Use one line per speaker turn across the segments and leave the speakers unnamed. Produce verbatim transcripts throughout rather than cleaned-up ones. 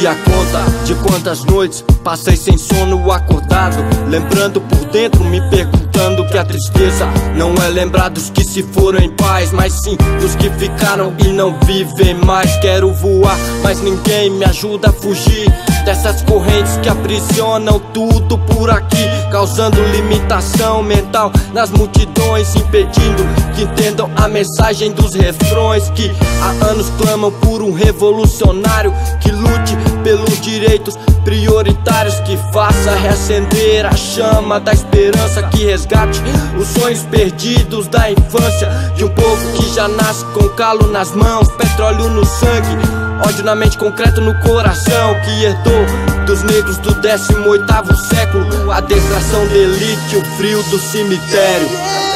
perdi a conta de quantas noites passei sem sono acordado, lembrando por dentro, me perguntando que a tristeza não é lembrar dos que se foram em paz, mas sim dos que ficaram e não vivem mais. Quero voar, mas ninguém me ajuda a fugir dessas correntes que aprisionam tudo por aqui, causando limitação mental nas multidões, impedindo que entendam a mensagem dos refrões que há anos clamam por um revolucionário que lute pelos direitos prioritários, que faça reacender a chama da esperança, que resgate os sonhos perdidos da infância de um povo que já nasce com calo nas mãos, petróleo no sangue, ódio na mente, concreto no coração, que herdou dos negros do décimo oitavo século a detração de elite, o frio do cemitério.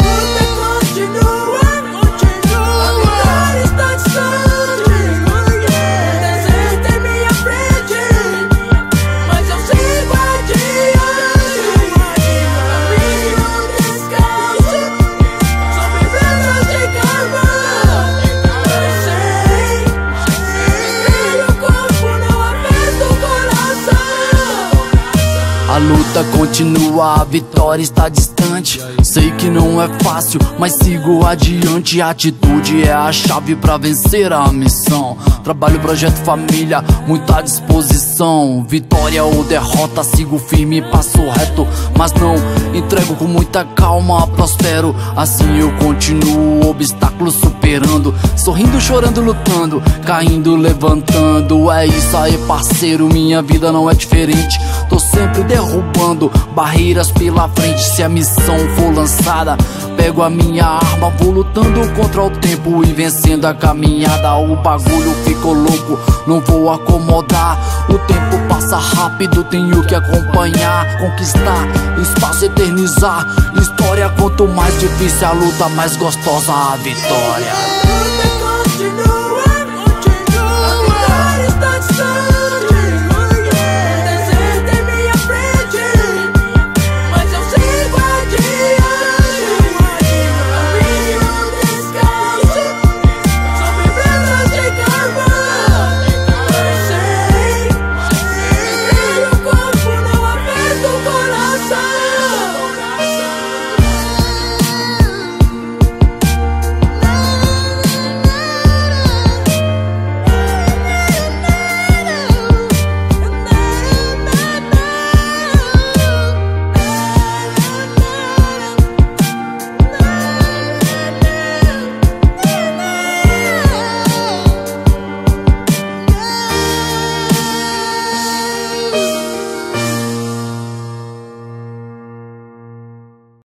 A luta continua, a vitória está distante. Sei que não é fácil, mas sigo adiante. A atitude é a chave pra vencer a missão. Trabalho, projeto, família, muita disposição. Vitória ou derrota, sigo firme, passo reto, mas não entrego, com muita calma prospero. Assim eu continuo, obstáculos superando, sorrindo, chorando, lutando, caindo, levantando. É isso aí, parceiro, minha vida não é diferente. Tô sempre derrubando barreiras pela frente. Se a missão for lançada, pego a minha arma, vou lutando contra o tempo e vencendo a caminhada. O bagulho ficou louco, não vou acomodar. O tempo passa rápido, tenho que acompanhar, conquistar, espaço eternizar. História, quanto mais difícil a luta, mais gostosa a vitória.